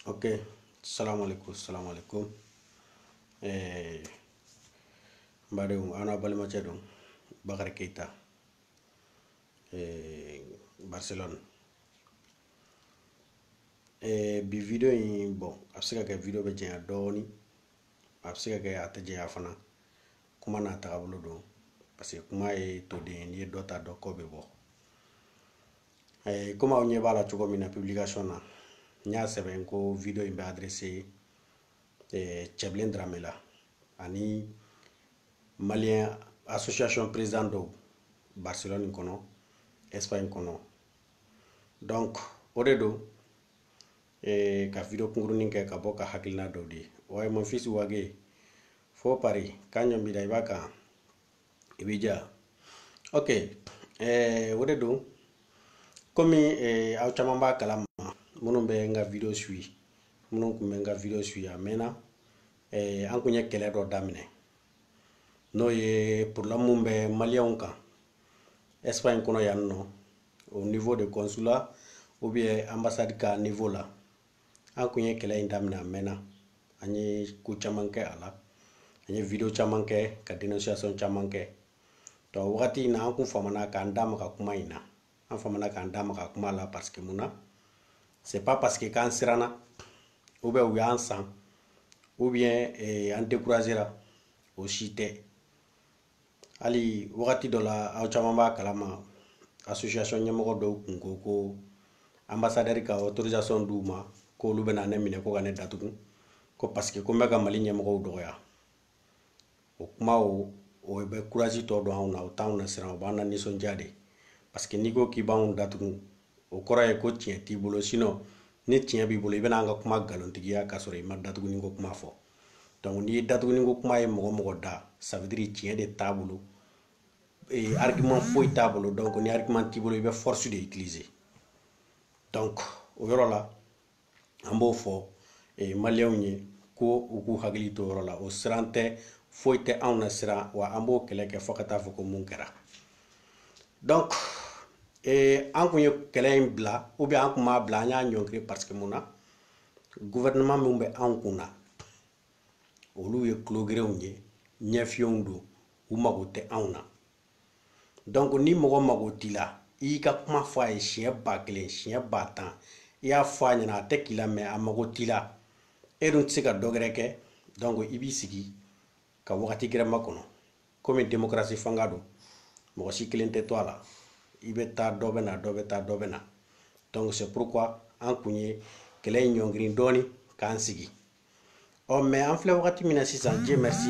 Ok, salam alaikum, salam alaikum. Eh, Mbadou, ana balima cedon, Bakary Keita, Barcelone. Bi video in bon, a bɛ se ka kɛ video bɛ janya dɔɔni, a bɛ se ka kɛ a tɛ janya fana. Kuma n'a tagabolo don, parce que kuma ye toden ye, n'i ye dɔ ta dɔ kɔ bɛ bɔ. Comme aw ɲɛ b'a la cogo min na publication na, n y'a sɛbɛn ko video in bɛ adressé Cɛbilen Dramé la ani Malien association président dɔw Barcelone kɔnɔ, Espagne kɔnɔ. Donc o de don ka video kunkurunin kɛ ka bɔ ka hakilina dɔw di. Ouais, mon fils Wage, fo Paris, k'a ɲɛ b'i la i b'a kan, i b'i ja. Ok, o de don komi aw caman b'a kalama minnu bɛ n ka video suit, minnu kun bɛ n ka video suit a mɛnna, an kun ye kɛlɛ dɔ daminɛ n'o ye problème mun bɛ maliyɛnw kan Espagne kɔnɔ yan nɔ au niveau de consulat ou bien ambassade ka niveau la. An kun ye kɛlɛ in daminɛ a mɛnna, an ye ko caman kɛ a la, an ye video caman kɛ ka dénonciation caman kɛ. Donc wagati in na an kun famana k'an da maga kuma in na, an famana k'an da maga kuma la parce que mun na, c'est pas parce que k'an siranna ou bien u y'an san ou bien an découragera, o si tɛ. Hali wagati dɔ la aw caman b'a kalama association ɲɛmɔgɔ dɔw kun ko ambassadeur ka autorisation d'u ma k'olu bɛna ne minɛ ko ka ne datugu ko parce que ko n bɛ ka Mali ɲɛmɔgɔw dɔgɔya. O kuma o bɛ courage tɔ don anw na, o t'anw na siran, o b'an na nisɔndiya de. Parce que n'i ko k'i b'anw datugu, o kɔrɔ ye ko tiɲɛ t'i bolo, sinon ni tiɲɛ b'i bolo i bɛna an ka kuma nkalontigiya k'a sɔrɔ i ma datuguni ko kuma fɔ. Donc n'i ye datuguni ko kuma ye mɔgɔ mɔgɔ da, ça veut dire tiɲɛ de t'a bolo, argument foyi t'a bolo. Donc ni argument t'i bolo i bɛ force de utiliser. Donc o yɔrɔ la an b'o fɔ maliyɛnw ye ko u k'u hakili to o yɔrɔ la. O siran tɛ, foyi tɛ anw na siran, wa an b'o kɛlɛ kɛ fo ka taa fɔ ko mun kɛra. Donc an kun ye kɛlɛ in bila ou bien an kun b'a bila, an y'a ɲɔngiri parce que mun na, gouvernement min bɛ anw kun na olu ye tulogerew ye, ɲɛfiyɛnw don, u mago tɛ anw na. Donc ni mɔgɔ mago t'i la, i y'i ka kuma fɔ a ye siɲɛ 1000 siɲɛ 10,000, i y'a fɔ a ɲɛna a tɛ k'i la mais a mago t'i la, e dun tɛ se ka dɔ wɛrɛ kɛ. Donc i b'i sigi ka wagati gɛrɛnba kɔnɔ, komi démocratie fanga don, mɔgɔ si kelen tɛ to a la, i bɛ taa dɔ bɛ na, dɔ bɛ taa dɔ bɛ na. Donc c'est pourquoi an kun ye kɛlɛ in ɲɔngiri dɔɔni k'an sigi. Mais an filɛ wagati min na sisan, Dieu merci,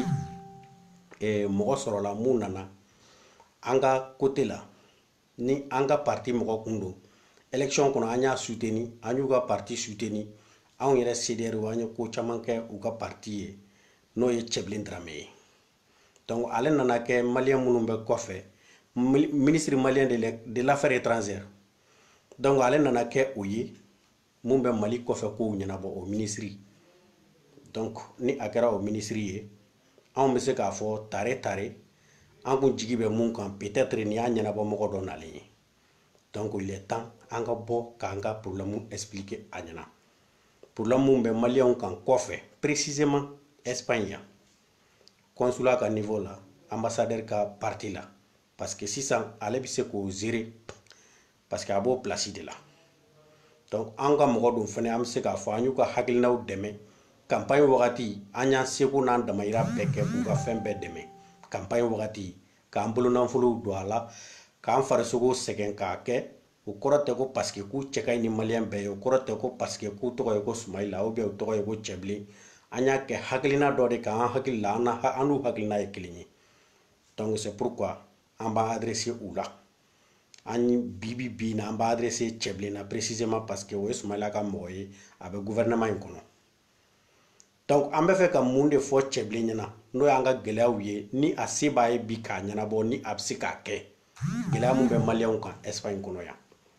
mɔgɔ sɔrɔla mun nana an ka côté la, ni an ka parti mɔgɔ kun don, élection kɔnɔ an y'a soutenir, an y'u ka parti soutenir, anw yɛrɛ CDR an ye ko caman kɛ u ka parti ye n'o ye Cɛbilen Dramé ye. Donc ale nana kɛ maliyɛn minnu bɛ kɔfɛ, ministre malien de l'affaire étrangère. Donc ale nana kɛ o ye mun bɛ Mali kɔfɛ kow ɲɛnabɔ, o ministre. Donc ni a kɛra o ministre ye, anw bɛ se k'a fɔ tare tare an kun jigi bɛ mun kan, peut-être ni y'a ɲɛnabɔ mɔgɔ dɔ nalen ye. Donc il est temps an ka bɔ k'an ka problème expliquer a ɲɛna. Problème mun bɛ maliyɛnw kan kɔfɛ, précisément Espagne yan, consulat ka niveau la, ambassadeur ka parti la, parce que sisan ale bɛ se k'o gérer parce que a b'o place de la. Donc an ka mɔgɔ dun fɛnɛ an bɛ se k'a fɔ an y'u ka hakilinaw dɛmɛ campagne wagati, an y'an seko n'an damayira bɛɛ kɛ k'u ka fɛn bɛɛ dɛmɛ campagne wagati, k'an bolonafolow don a la, k'an farisogo sɛgɛn k'a kɛ. O kɔrɔ tɛ ko parce que k'u cɛ ka ɲi ni maliyɛn bɛɛ ye, o kɔrɔ tɛ ko parce que k'u tɔgɔ ye ko Sumayila ou bien u tɔgɔ ye ko Cɛbilen. An y'a kɛ hakilina dɔ de kan, an hakili la an n'u hakilina ye kelen ye. Donc c'est pourquoi an b'a adressé u la. An bi na an b'a adressé Cɛbilen na précisément parce que o ye Sumayila ka mɔgɔ ye, a bɛ gouvernement in kɔnɔ. Donc an bɛ fɛ ka mun de fɔ Cɛbilen ɲɛna n'o y'an ka gɛlɛyaw ye, ni a se b'a ye bi k'a ɲɛnabɔ, ni a bɛ se k'a kɛ, gɛlɛya mun bɛ maliyɛnw kan Espagne kɔnɔ yan.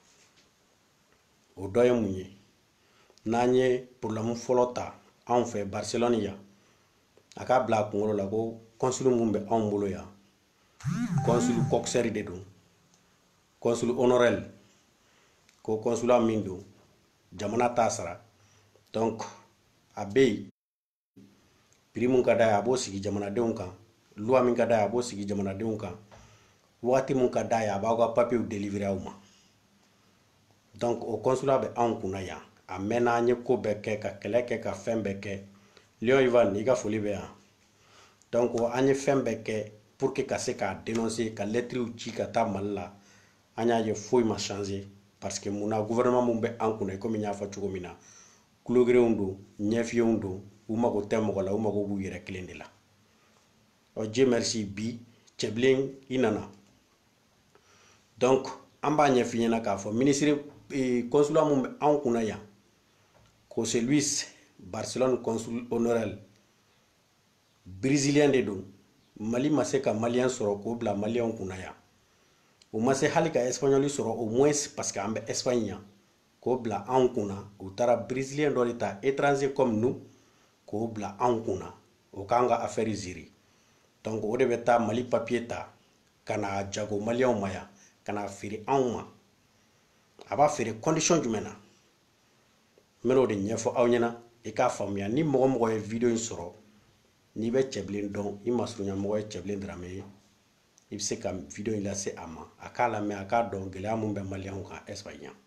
O dɔ ye mun ye, n'an ye problème fɔlɔ ta anw fɛ Barcelone yan, a k'a bila a kunkolo la ko consul mun bɛ anw bolo yan, consul Coxer de don, consul honorel, ko consulat min don jamana t'a sara, donc a bɛ prix mun ka d'a ye a b'o sigi jamanadenw kan loi min ka d'a ye a b'o sigi jamanadenw kan wagati mun ka d'a ye a b'aw ka papiers délivrer aw ma donc o consulat bɛ anw kunna yan a mɛnna an ye ko bɛɛ kɛ ka kɛlɛ kɛ ka fɛn bɛɛ kɛ Lion Ivan i ka foli bɛ yan donc an ye fɛn bɛɛ kɛ pour que ka se k'a dénoncer ka lettres ci ka taa Mali la an y'a ye foyi ma changer parce que mun na gouvernement mun bɛ an kunna komi n y'a fɔ cogo min na kulogerenw don ɲɛfiyenw don u mago tɛ mɔgɔ la u mago b'u yɛrɛ kelen de la Dieu merci bi cɛbilen i nana donc an b'a ɲɛf'i ɲɛna k'a fɔ ministre consulat mun bɛ an kunna yan José Luis Barcelone consul honoraire brésilien de don Mali ma se ka malien sɔrɔ k'o bila malien kunna yan o ma se hali ka espagnol sɔrɔ au moins parce que an bɛ Espagne yan k'o bila anw kunna u taara brésilien dɔ de ta étranger comme nous k'o bila anw kunna o k'an ka affaire ziri donc o de bɛ taa Mali papier ta ka na jago malien ma yan ka na feere anw ma a b'a feere condition jumɛn na n bɛn'o de ɲɛfɔ aw ɲɛna i k'a faamuya ni mɔgɔ mɔgɔ ye video in sɔrɔ n'i bɛ cɛbilen dɔn i masurunya mɔgɔ ye cɛbilen Dramé ye i bɛ se ka video in lase a ma a k'a lamɛn a k'a dɔn gɛlɛya mun bɛ malien kan Espagne yan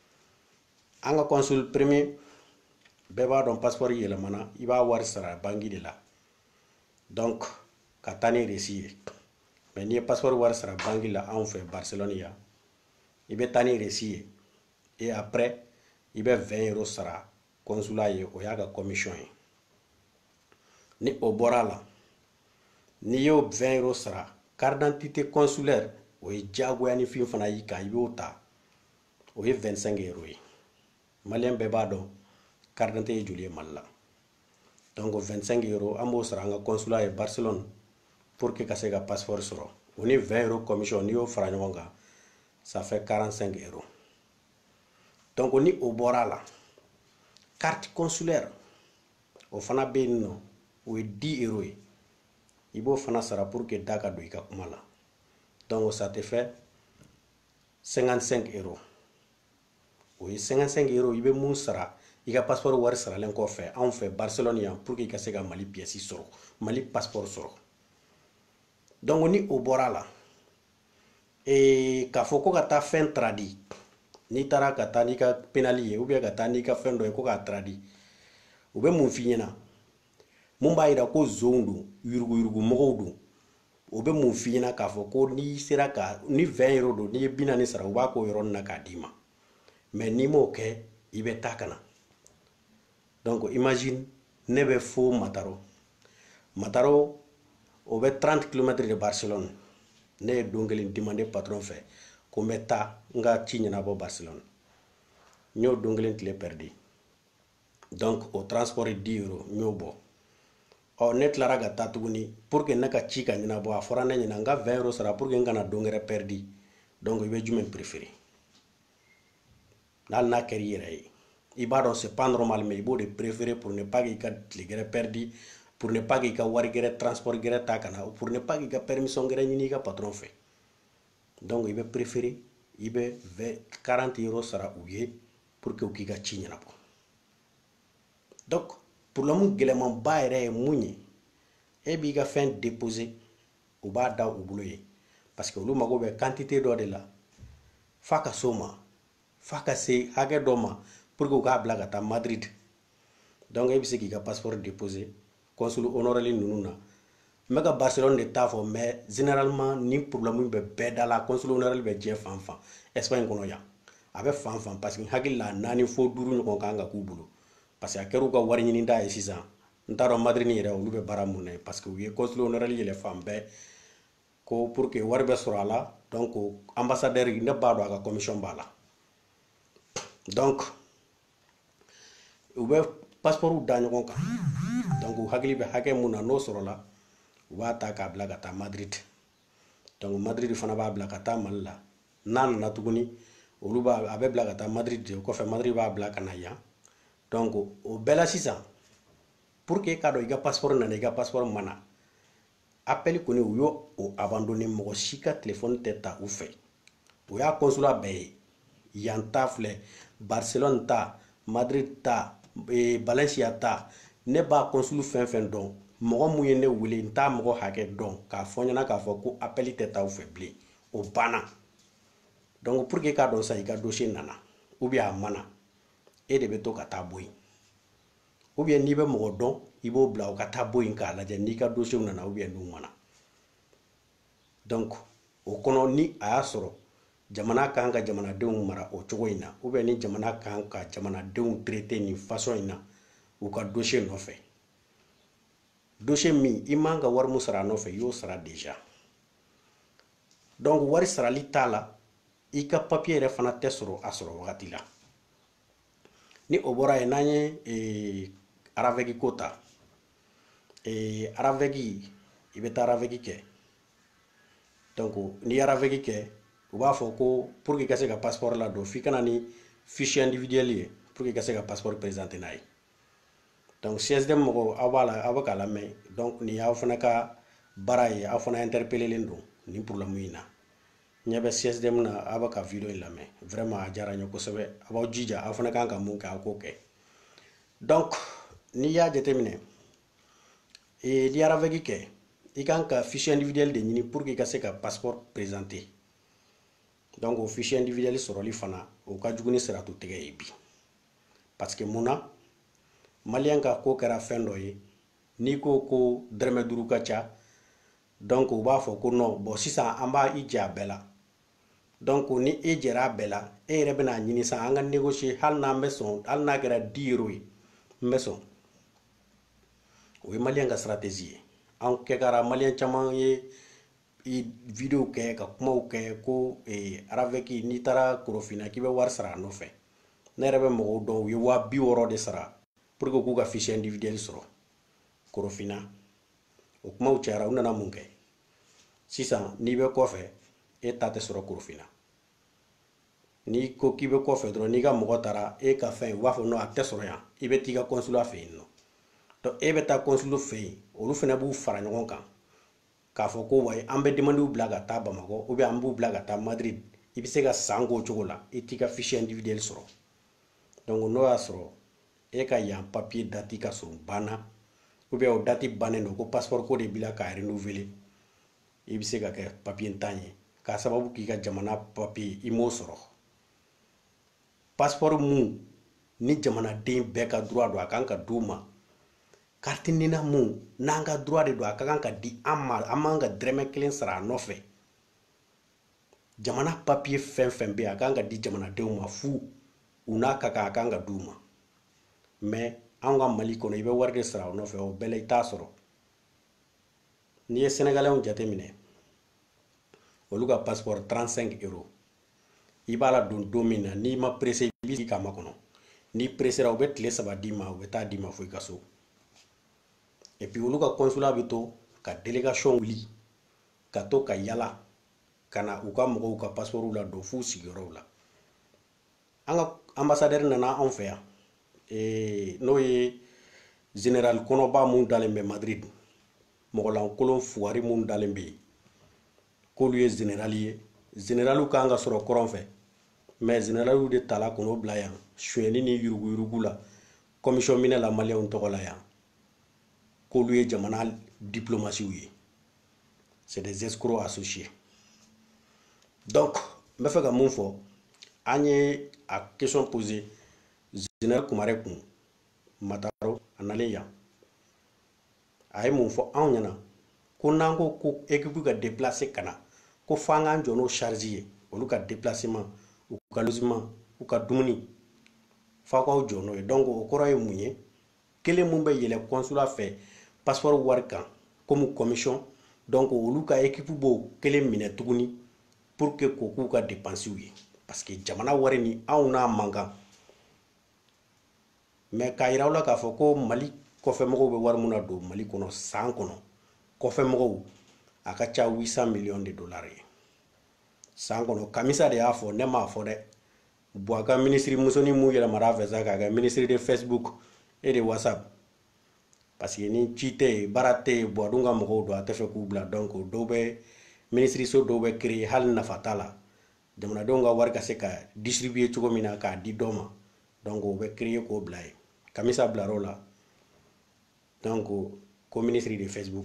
an ka consul premier bɛɛ b'a dɔn passeport yɛlɛmana i b'a wari sara banque de la donc ka taa ni reçu ye mais n'i ye passeport wari sara banque la anw fɛ Barcelone yan i bɛ taa ni reçu ye et après i bɛ 20 € sara consulat ye o y'a ka commission ye ni o bɔra la n'i y'o 20 € sara carte d'identité consulaire o ye diyagoyanifin fana y'i kan i b'o ta o ye 25 € ye malien bɛɛ b'a dɔn carte d'identité ye joli ye Mali la donc 25 € an b'o sara an ka consulat ye Barcelone pour que ka se ka passeport sɔrɔ o ni 20 € commission n'i y'o fara ɲɔgɔn kan ça fait 45 €. Donc ni o bɔra la carte consulaire o fana bɛ yen nɔ o ye 10 € ye i b'o fana sara pour que da ka don i ka kuma la donc ça te fait 55 € o ye 55 € i bɛ mun sara i ka passeport wari saralen kɔfɛ anw fɛ Barcelone yan pour que i ka se ka Mali pièce sɔrɔ Mali passeport sɔrɔ donc ni o bɔra la k'a fɔ ko ka taa fɛn tradi n'i taara ka taa n'i ka pénali ye ou bien ka taa n'i ka fɛn dɔ ye ko k'a tradi u bɛ mun f'i ɲɛna mun b'a jira ko zonw don yuruguyurugu mɔgɔw don o bɛ mun f'i ɲɛna k'a fɔ ko n'i sera ka ni 20 € don n'i ye 40 sara u b'a k'o yɔrɔnin na k'a d'i ma mais n'i m'o kɛ i bɛ taa ka na donc imagine ne bɛ fo Mataro o bɛ 30 km de Barcelone ne ye don kelen demandé patron fɛ ko n bɛ taa n ka ci ɲɛnabɔ Barcelone n y'o don kelen tile perdu donc o transport 10 € n y'o bɔ ne tilara ka taa tuguni pour que ne ka ci ka ɲɛnabɔ a fɔra ne ɲɛna n ka 20 € sara pour que n kana don wɛrɛ perdu donc i bɛ jumɛn préféré n'hali n'a kɛra i yɛrɛ ye i b'a dɔn c'est pas normal mais i b'o de préféré pour ne pas k'i ka tile gɛrɛ perdu pour ne pas k'i ka wari gɛrɛ transport gɛrɛ ta ka na pour ne pas k'i ka permission gɛrɛ ɲini i ka patron fɛ donc i bɛ préféré i bɛ 40 € sara u ye pour que u k'i ka ci ɲɛnabɔ donc problème gɛlɛmanba yɛrɛ ye mun ye e b'i ka fɛn déposer u b'a da u bolo ye parce que olu mago bɛ quantité dɔ de la f'a ka s'o ma f'a ka se hakɛ dɔ ma pour que u k'a bila ka taa Madrid donc e bɛ se k'i ka passeport déposer consul honoraire ninnu na n bɛ ka Barcelone de t'a fɔ mais généralement ni problème bɛ bɛɛ da la consul honoraire bɛ diɲɛ fan fan Espagne kɔnɔ yan a bɛ fan fan parce que n hakili la 4 fo 5 ɲɔgɔn kan ka k'u bolo parce que a kɛra u ka wari ɲini da ye sisan n t'a dɔn Madrid yɛrɛ olu bɛ baara mun na parce que u ye consul honoraire yɛlɛ fan bɛɛ ko pour que wari bɛ sɔrɔ a la donc ambassadeur ne b'a dɔn a ka commission b'a la donc u bɛ passeport da ɲɔgɔn kan donc u hakili bɛ hakɛ mun na n'o sɔrɔla u b'a ta k'a bila ka taa Madrid donc Madrid fana b'a bila ka taa Mali la n'a nana tuguni olu a bɛ bila ka taa Madrid de o kɔfɛ Madrid b'a bila ka na yan donc o bɛɛ la sisan pour que k'a dɔn i ka passeport nana i ka passeport mana appel kɔni u y'o abandonné mɔgɔ si ka téléphone tɛ ta u fɛ o y'a consulat bɛɛ ye yan ta filɛ Barcelone ta Madrid ta Balancia ta ne ba consul fɛn dɔn mɔgɔ mun ye ne wele n t'a mɔgɔ hakɛ dɔn k'a fɔ ɲɛna k'a fɔ ko appel tɛ taa u fɛ bilen o banna donc pour que k'a dɔn sa i ka dossier nana ou bien a mana e de bɛ to ka taa bɔ yen ou bien n'i bɛ mɔgɔ dɔn i b'o bila o ka taa bɔ yen k'a lajɛ n'i ka dossier nana ou bien n'u mana donc o kɔnɔ ni a y'a sɔrɔ jamana kan ka jamanadenw mara o cogo in na ou bien ni jamana kan ka jamanadenw traiter nin façon in na u ka dossier nɔfɛ dossier min i man ka wari mun sara a nɔfɛ i y'o sara déjà donc wari sarali t'a la i ka papier yɛrɛ fana tɛ sɔrɔ a sɔrɔ wagati la ni o bɔra yen n'an ye aravɛgi ko ta aravɛgi i bɛ taa aravɛgi kɛ donc n'i ye aravɛgi kɛ u b'a fɔ ko pour que i ka se ka passeport ladon f'i kana ni fichier individuel ye pour que i ka se ka passeport présenter n'a ye donc CSDM mɔgɔw aw b'a la aw bɛ k'a lamɛn donc nin y'aw fana ka baara ye aw fana interpellelen don nin problème in na ɲɛ bɛ CSDM na aw bɛ ka video in lamɛn vraiment a diyara n ye kosɛbɛ a b'aw jija aw fana kan ka mun kɛ aw k'o kɛ donc n'i y'a jateminɛ n'i ye aravɛgi kɛ i kan ka fichier individuel de ɲini pour que i ka se ka passeport présenter donc o fichier individuel sɔrɔli fana o ka jugu ni siratu tigɛ ye bi parce que mun na malien ka ko kɛra fɛn dɔ ye n'i ko ko dɛrɛmɛ 5 ka ca donc u b'a fɔ ko non bon sisan an b'a i jɛ a bɛɛ la donc ni e jɛra a bɛɛ la e yɛrɛ bɛna ɲini sisan an ka négocier hali n'an bɛ sɔn hali n'a kɛra 10 euros ye n bɛ sɔn o ye malien ka stratégie ye an kɛra malien caman ye video kɛ ka kumaw kɛ ko aravɛki n'i taara Korofina k'i bɛ wari sara a nɔfɛ ne yɛrɛ bɛ mɔgɔw dɔn u ye 60 de sara pour que k'u ka fichier individuel sɔrɔ Korofina o kumaw cayara u nana mun kɛ sisan n'i bɛ kɔfɛ e ta tɛ sɔrɔ Korofina n'i ko k'i bɛ kɔfɛ dɔrɔn n'i ka mɔgɔ taara e ka fɛn u b'a fɔ non a tɛ sɔrɔ yan i bɛ t'i ka consulat fɛ yen nɔ donc e bɛ taa consul fɛ yen olu fana b'u fara ɲɔgɔn kan k'a fɔ ko wayi an bɛ demandiw bila ka taa Bamakɔ ou bien an b'u bila ka taa Madrid i bɛ se ka san k'o cogo la i t'i ka fichier individuel sɔrɔ donc n'o y'a sɔrɔ e ka yan papier date ka surun banna ou bien o date bannen don ko passeport ko de b'i la k'a renouveler i bɛ se ka kɛ papier ntan ye k'a sababu k'i ka jamana papier i m'o sɔrɔ passeport mun ni jamanaden bɛɛ ka droit don a kan ka d'u ma carte nina mun n'an ka droit de don a ka kan ka di an ma an man ka dɛrɛmɛ 1 sara a nɔfɛ jamana papier fɛn fɛn bɛ yen a kan ka di jamanadenw ma fu u n'a ka kan a kan ka d'u ma mais an ka Mali kɔnɔ i bɛ wari de sara o nɔfɛ o bɛɛ la i t'a sɔrɔ n'i ye Sénégalais jateminɛ olu ka passeport 35 euros i b'a la don don min na n'i ma pressé i b'i sigi k'a makɔnɔ n'i pressera u bɛ tile 3 d'i ma u bɛ taa d'i ma fo i ka so et puis olu ka consulat bɛ to ka délégation wuli ka to ka yala ka na u ka mɔgɔw ka passeportw la don f'u sigiyɔrɔw la an ka ambassadeur nana anw fɛ yan n'o ye général kɔnɔba mun dalen bɛ Madrid mɔgɔlankolon fugari mun dalen bɛ yen k'olu ye général ye généraliw kan ka sɔrɔ kɔrɔn fɛ mais généraliw de tala k'o bila yan sonyɛli ni yuruguyurugu la commission minɛ la maliyɛnw tɔgɔ la yan k'olu ye jamana diplomasiw ye c'est des escrocs associés donc n bɛ fɛ ka mun fɔ an ye a question posé général Kumare kun Mataro a nalen yan a ye mun fɔ anw ɲɛna ko n'an ko ko équipe ka déplacer ka na ko f'an k'an jɔ n'o charge ye olu ka déplacement u ka logement u ka dumuni f'aw k'aw jɔ n'o ye donc o kɔrɔ ye mun ye kelen mun bɛ yɛlɛ consulat fɛ passeport wari kan comme commission donc olu ka équipe b'o kelen minɛ tuguni pour que k'o k'u ka dépenses ye parce que jamana wari ni anw n'a man kan mais k'a yira aw la k'a fɔ ko Mali kɔfɛmɔgɔw bɛ wari mun na don Mali kɔnɔ san kɔnɔ kɔfɛmɔgɔw a ka ca 800 millions de dollars ye san kɔnɔ Kamisa de y'a fɔ ne m'a fɔ dɛ Buwa ka ministre musonin mun yɛlɛmara fɛ sa k'a kɛ ministre de Facebook et de WhatsApp parce que ni ci tɛ yen baara tɛ yen Buwa dun ka mɔgɔw don a tɛ fɛ k'u bila donc dɔw bɛ ministre so dɔw bɛ créer hali nafa t'a la jamanadenw ka wari ka se ka distribuer cogo min na k'a di dɔ ma donc o bɛ créer k'o bila yen Kamisa Blarola. Donc, co-ministre de Facebook.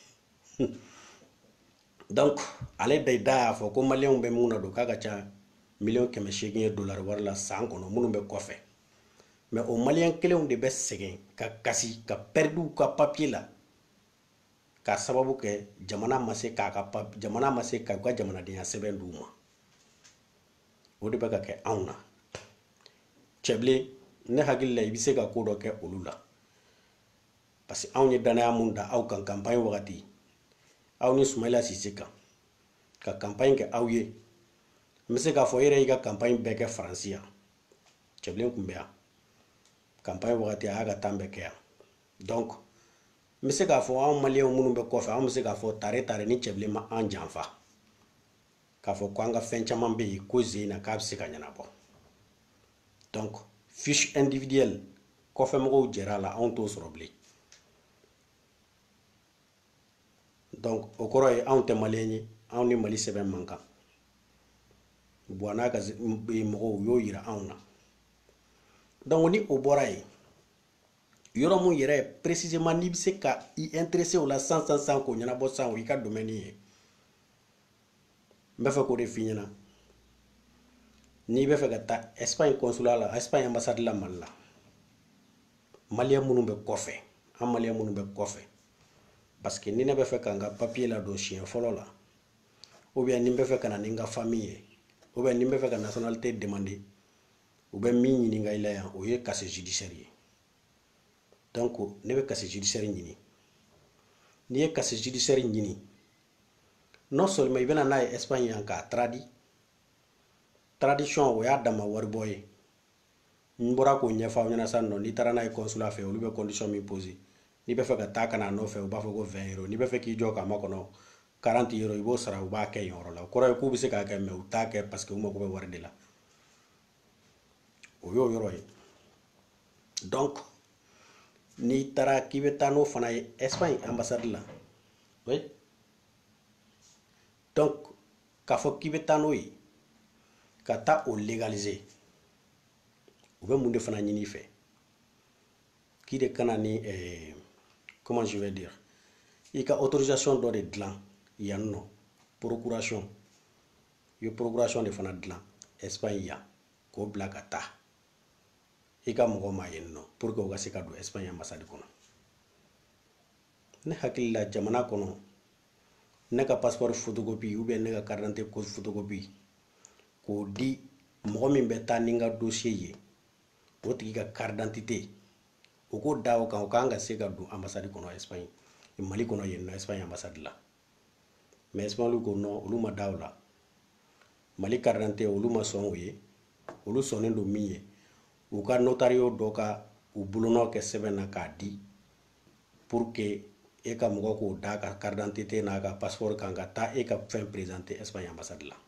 Donc, ale da fo ko malien be muna do kaga cha $1,800,000 wari la san kono munu be kofe. Mais o malien kelen de be segen ka kasi ka perdu ka papier la. Ka sababu ke jamana mase ka jamana mase ka jamana dinya seben duma. O de be ka ke awna. Cheble ne hagil la ibise ka ko do ke olula. Parce que awni danaya munda aw kan campagne wakati. Aw ni Soumaïla Cissé kan ka campagne ke aw ye mise ka fo yere yi ka campagne bɛɛ kɛ faransi yan cɛbilen kun bɛ yan campagne wagati a y'a ka temps bɛɛ kɛ yan donc n bɛ se k'a fɔ anw maliyɛnw minnu bɛ kɔfɛ anw bɛ se k'a fɔ tare ni cɛbilen ma an janfa k'a fɔ ko an ka fɛn caman bɛ yen ko zen na k'a bɛ se ka ɲɛnabɔ donc fiche individuelle kɔfɛ mɔgɔw jɛra a la anw t'o sɔrɔ bilen. Donc o kɔrɔ ye anw tɛ maliyɛn ye anw ni Mali sɛbɛn man kan bon n'a ka mɔgɔw y'o yira anw na donc ni o bɔra yen yɔrɔ mun yɛrɛ précisément n'i bɛ se ka i intéressé o la san k'o ɲɛnabɔ san o y'i ka domaine ye n bɛ fɛ k'o de f'i ɲɛna n'i bɛ fɛ ka taa Espagne consulat la Espagne ambassade la Mali la maliyɛn minnu bɛ kɔfɛ an maliyɛn minnu bɛ kɔfɛ parce que ni ne bɛ fɛ ka n ka papier ladon siɲɛ fɔlɔ la ou bien ni n bɛ fɛ ka na ni n ka famille ye ou bien ni n bɛ fɛ ka nationalité demander u bɛ min ɲininka i la yan o ye casier judiciaire ye donc ne bɛ casier judiciaire ɲini n'i ye casier judiciaire ɲini non seulement i bɛna n'a ye Espagne yan k'a tradition o y'a dama waribɔ ye n bɔra k'o ɲɛfɔ aw ɲɛna sisan nɔ n'i taara n'a ye consulat fɛ olu bɛ condition min poser n'i bɛ fɛ ka taa ka n'a nɔfɛ u b'a fɔ ko 20 euros n'i bɛ fɛ k'i jɔ k'a makɔnɔ 40 euros i b'o sara u b'a kɛ yen yɔrɔ la o kɔrɔ ye k'u bɛ se k'a kɛ mais u t'a kɛ parce que u mago bɛ wari de la o y'o yɔrɔ ye donc n'i taara k'i bɛ taa n'o fana ye Espagne ambassade la oui donc k'a fɔ k'i bɛ taa n'o ye ka taa o légaliser u bɛ mun de fana ɲini i fɛ k'i de kana ni comment je vais dire i ka autorisation dɔ de dilan yan nɔ procuration i bɛ procuration de fana dilan Espagne yan k'o bila ka taa i ka mɔgɔ ma yen nɔ pour que u ka se ka don Espagne ambassade kɔnɔ ne hakili la jamana kɔnɔ ne ka passeport photocopie ou bien ne ka carte d'identité photocopie k'o di mɔgɔ min bɛ taa ni n ka dossier ye o tigi ka carte d'identité o k'o da o kan o kan ka se ka don ambassade kɔnɔ Espagne Mali kɔnɔ yen nɔ Espagne ambassade la mais Espagne ko non olu ma da o la Mali carte d'identité olu ma sɔn o ye olu sɔnnen don min ye u ka notario dɔ ka u bolonɔ kɛ sɛbɛn na k'a di pour que e ka mɔgɔ k'o da ka carte d'identité n'a ka passeport kan ka taa e ka fɛn présenter Espagne ambassade la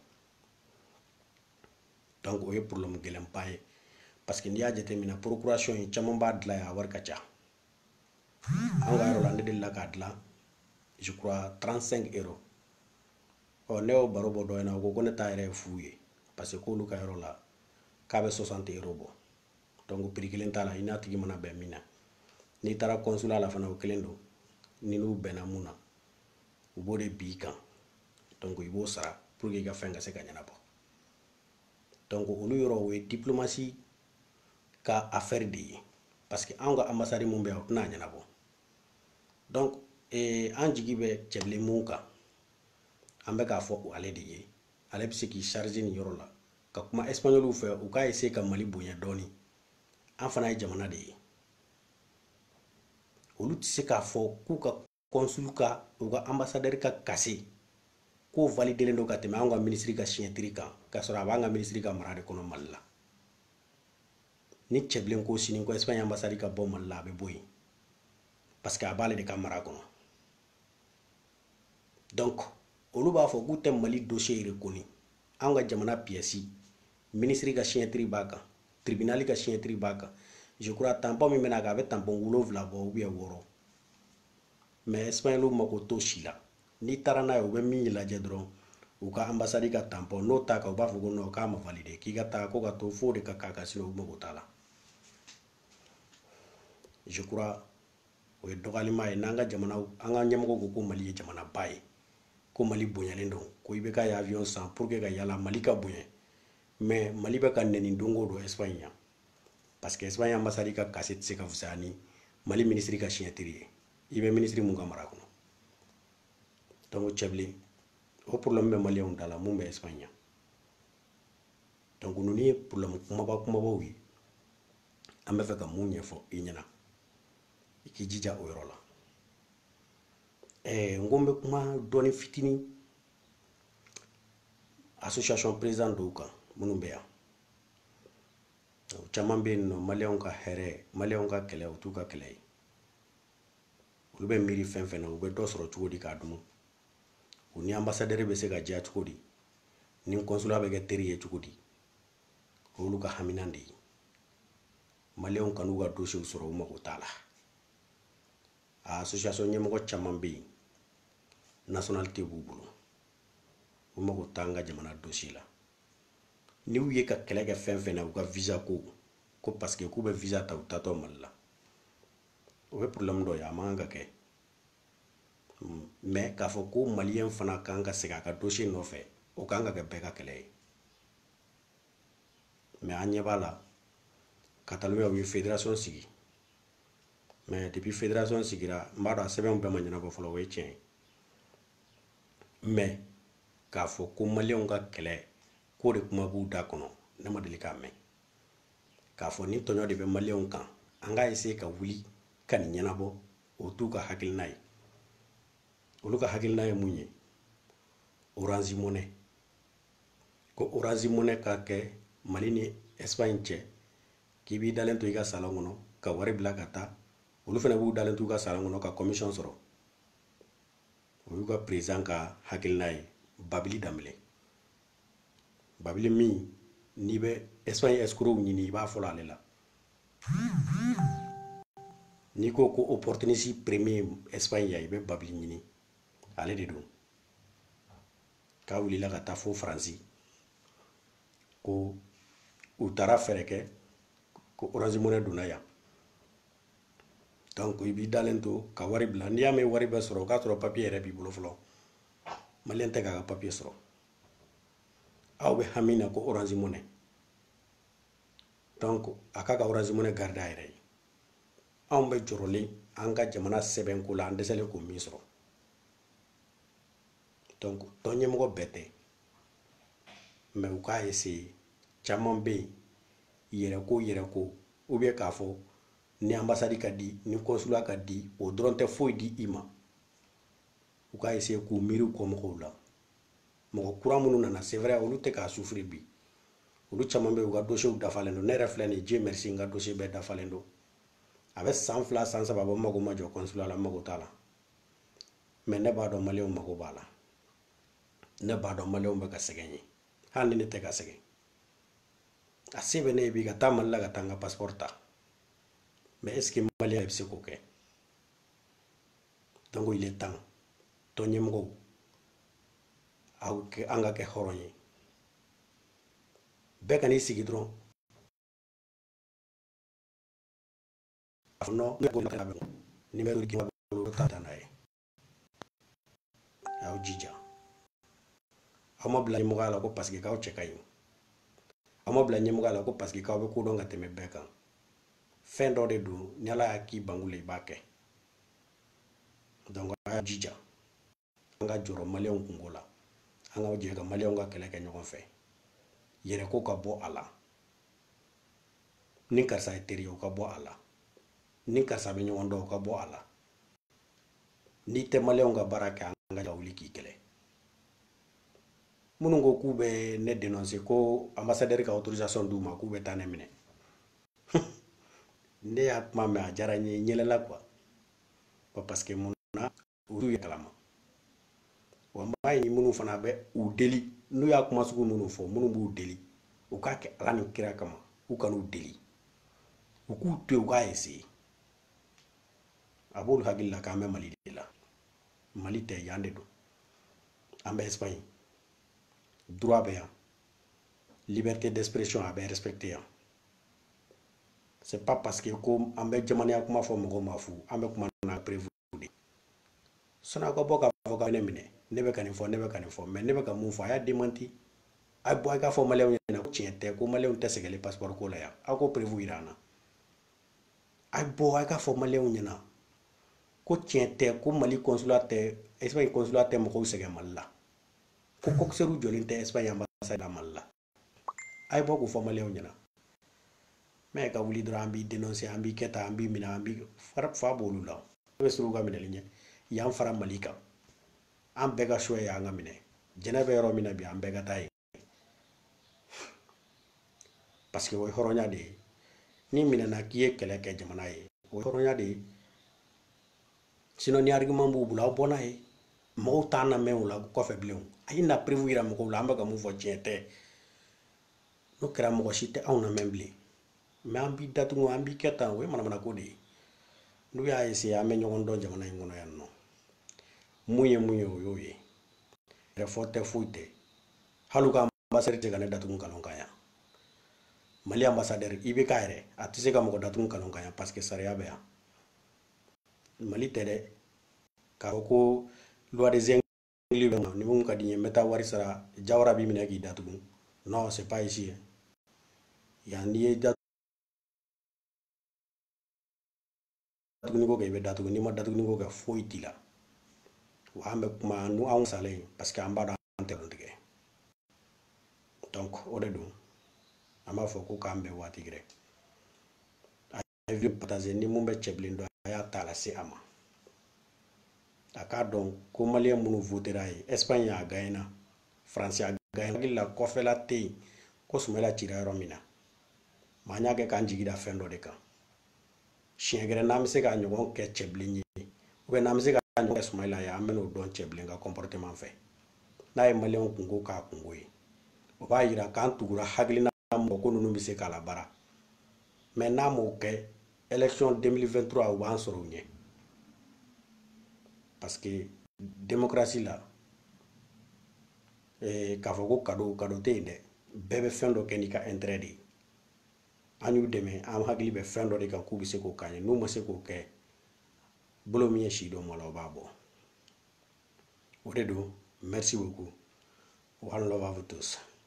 donc o ye problème gɛlɛnba ye parce que n'i y'a jateminɛ procuration in caman b'a dilan yan a wari ka ca an ka yɔrɔ la ne delila k'a dilan je crois 35 euros ne y'o baro bɔ dɔ ɲɛna o ko ne ta yɛrɛ ye fu ye parce que k'olu ka yɔrɔ la k'a bɛ 60 euros bɔ donc prix kelen t'a la i n'a tigi mana bɛn min na n'i taara consulat la fana o kelen don ni n'u bɛnna mun na u b'o de b'i kan donc i b'o sara pour que i ka fɛn ka se ka ɲɛnabɔ donc olu yɔrɔ o ye diplomatie ka affaire de ye parce que anw ka ambassade mun bɛ yan o tɛna ɲɛnabɔ donc an jigi bɛ cɛbilen mun kan an bɛ k'a fɔ ale de ye ale bɛ se k'i charger nin yɔrɔ la ka kuma espagnoliw fɛ u k'a essayer ka Mali bonya dɔɔni an fana ye jamana de ye olu tɛ se k'a fɔ k'u ka consul ka u ka ambassadeur ka casier k'o validelen don ka tɛmɛ anw ka ministre ka signature kan k'a sɔrɔ a b'an ka ministre ka mara de kɔnɔ Mali la ni cɛbilen ko sini ko Espagne ambassade ka bɔ Mali la a bɛ bɔ yen parce que a b'ale de ka mara kɔnɔ donc olu b'a fɔ k'u tɛ Mali dossier reconnu anw ka jamana pièce ministre ka signature b'a kan tribunal ka signature b'a kan je crois tampon min bɛna kɛ a bɛ tampon 7 bɔ ou bien 6 mais Espagnoliw mako t'o si la n'i taara n'a ye u bɛ min lajɛ dɔrɔn u ka ambassade ka tampon n'o t'a kan u b'a fɔ ko non k'a ma valide k'i ka taa ko ka to fo de ka k'a kan sinon u mako t'a la je crois o ye dɔgɔlima ye n'an ka jamana an ka ɲɛmɔgɔ ko Mali ye jamana ba ye ko Mali bonyalen don ko i bɛ ka ye avion san pour que ka yala Mali ka bonya mais Mali bɛ ka nɛni don o don Espagne ya parce que Espagne ambassade ka kase tɛ se ka fisaya ni Mali ministre ka siɲɛ teri ye i bɛ ministre mun ka mara kɔnɔ donc cɛbilen o problème bɛ maliyɛnw da la mun bɛ Espagne ya donc ninnu ye problème kumabaw ye an bɛ fɛ ka mun ɲɛfɔ i ɲɛna i k'i jija o yɔrɔ la n ko n bɛ kuma dɔɔni fitinin association président dɔw kan minnu bɛ yan caman bɛ yen nɔ maliyɛnw ka hɛrɛ maliyɛnw ka kɛlɛ o t'u ka kɛlɛ ye olu bɛ miiri fɛn fɛn na u bɛ dɔ sɔrɔ cogo di k'a dun u ni ambassadeur bɛ se ka diya cogo di ni consulat bɛ kɛ teri ye cogo di o y'olu ka hamina de ye maliyɛnw kan'u ka dossier sɔrɔ u mago t'a la a association ɲɛmɔgɔ caman bɛ yen nationalité b'u bolo u mago t'an ka jamana dossier la ni u ye ka kɛlɛ kɛ fɛn fɛn na u ka visa ko parce que k'u bɛ visa ta u tatɔ Mali la o bɛ problème dɔ ye a man kan ka kɛ mais k'a fɔ ko maliyɛn fana kan ka segin a ka dossier nɔfɛ o kan ka kɛ bɛɛ ka kɛlɛ ye mais an ɲɛ b'a la Catalogne u ye fédération sigi mais depuis fédération sigira n b'a dɔn a sɛbɛnw bɛɛ ma ɲɛnabɔ fɔlɔ o ye tiɲɛ ye mais k'a fɔ ko maliyɛnw ka kɛlɛ k'o de kuma b'u da kɔnɔ ne ma deli k'a mɛn k'a fɔ ni tɔɲɔ de bɛ maliyɛnw kan an ka essayer ka wuli ka nin ɲɛnabɔ o t'u ka hakilina ye olu ka hakilina ye mun ye Orange Money ko Orange Money ka kɛ Mali ni Espagne cɛ k'i b'i dalen to i ka salon kɔnɔ ka wari bila ka taa olu fana b'u dalen to u ka salon kɔnɔ ka commission sɔrɔ o y'u ka président ka hakilina ye Babili Danbele Babili min n'i bɛ Espagne escroc ɲini i b'a fɔlɔ ale la n'i ko ko opportuniste premier Espagne ya i bɛ Babili ɲini ale de don k'a wulila ka taa fo Faransi ko u taara fɛɛrɛ kɛ ko Orange Money donna yan donc i b'i dalen to ka wari bila n'i y'a mɛn wari bɛ sɔrɔ o k'a sɔrɔ papier yɛrɛ b'i bolo fɔlɔ maliyɛn tɛ k'a ka papier sɔrɔ aw bɛ hami na ko Orange Money donc a k'a ka Orange Money garder a yɛrɛ ye anw bɛ jɔrɔlen an ka jamana sɛbɛnko la an dɛsɛlen k'o min sɔrɔ donc tɔn ɲɛmɔgɔ bɛɛ tɛ mais u k'a essayer caman bɛ yen yɛrɛ ko ou bien k'a fɔ ni ambassade ka di ni consulat ka di o dɔrɔn tɛ foyi di i ma u k'a essayer k'u miiri u kɔ mɔgɔw la mɔgɔ kura minnu nana c'est vrai olu tɛ k'a souffrir bi olu caman bɛ yen u ka dossier dafalen don ne yɛrɛ filɛ nin ye Dieu merci n ka dossier bɛɛ dafalen don a bɛ san 2 san 3 bɔ n mago ma jɔ consulat la n mago t'a la mais ne b'a dɔn maliyɛnw mago b'a la ne b'a dɔn maliyɛnw bɛ ka sɛgɛn ye hali ni ne tɛ ka sɛgɛn a se bɛ ne ye bi ka taa Mali la ka taa n ka passeport ta mais est ce que maliyɛn bɛ se k'o kɛ donc il est temps tɔn ɲɛmɔgɔw an ka kɛ hɔrɔn ye bɛɛ ka n'i sigi dɔrɔn numéro di ta n'a ye aw jija aw ma bila ɲɛmɔgɔya la ko parce que k'aw cɛ ka ɲi aw ma bila ɲɛmɔgɔya la ko parce que k'aw bɛ ko dɔn ka tɛmɛ bɛɛ kan fɛn dɔ de don ni Ala y'a k'i bangu la i b'a kɛ donc a y'a jija an ka jɔrɔ maliyɛnw kungo la an ka jɛ ka maliyɛnw ka kɛlɛ kɛ ɲɔgɔn fɛ yɛrɛ ko ka bɔ a la ni karisa ye teri ye o ka bɔ a la ni karisa bɛ ɲɔgɔn dɔn o ka bɔ a la n'i tɛ maliyɛnw ka baara kɛ an ka wuli k'i kɛlɛ minnu ko k'u bɛ ne dénoncer ko ambassadeur ka autorisation d'u ma k'u bɛ taa ne minɛ ne y'a kuma mɛn a diyara n ye n yɛlɛla quoi parce que mun na u t'u yɛrɛ kalama wa n b'a ɲini minnu fana bɛ u deli n'u y'a kuma sugu minnu fɔ minnu b'u deli u k'a kɛ Ala ni kira kama u kan'u deli u k'u to yen u k'a essayer a b'olu hakili la k'an bɛ Mali de la Mali tɛ yan de don an bɛ Espagne droit bɛ yan liberté d'expression a bɛ respecté yan c'est pas parce que ko ambe jamana ya kuma fo mo ma fu ambe kuma na prévu de sona ko boka fo ka ne mine ne be kan fo mais ne be ka mu fo ya démenti ay boy ka fo malew ne ko tiente ko malew te segale passeport ko la ya ako prévu irana ay boy ka fo malew nyina ko tiente ko mali consulat te Espagne consulat te mo ko sege malla ko ko seru jolinte Espagne ambassade malla ay boy ko fo malew nyina mais ka wuli dora ambi dénoncer ambi keta ambi mina ambi farap fa bolu la be suru ga mina ligne yam fara malika am bega choy ya nga mine jenebe ro mina bi am bega tay parce que woy horonya de ni mina na kiye kele ke jamana ye woy horonya de sinon ni argument bu bula bona ye mo tana me wala ko fe blew ay na prévu ira mo ko la mbaga mu fo tiente no kra mo shite on na memble mais ambi datu ambi keta we mana ko de nu ya ese ame nyogon do jamana ngono yanno muye yoye refote fuite haluka ambassadeur te gane datu kalon kaya mali ambassadeur ibe kaire atise ka mo datu kalon kaya parce que sariya be ya mali tede ka ko loi des English ni mun ka dinye meta wari sara jawra bi mina ki datu non c'est pas ici ya ni datu ni ko ke be datu ni ma datu ni ko ka foiti la wa ambe kuma nu an sale parce que amba da antero dige donc o de do ama fo ko kambe wati gre ay vi pataze ni mumbe cheblindo ya tala si ama aka donc ko malien munu voterai Espagne a gaina France a gaina gilla ko fela te ko sumela tira romina manya ke kan jigida fendo de kan chien gre nam se ka nyogon ke cheblinyi ou nam se ka nyogon sumela ya ameno don cheblinga comportement fait na e malien kungo ka kungo yi o ba yira kan tugura haglina mo ko nunu bi se kala bara mais na mo ke élection 2023 o ban soro nye parce que démocratie là ka fo ko kado te inde bebe fendo ke ni ka intérêt di anyu deme am hagli be fendo de kan ku bi se ko kanye nu mo se ko ke bolo mi shi do mo la babo o de do merci beaucoup one love à vous tous.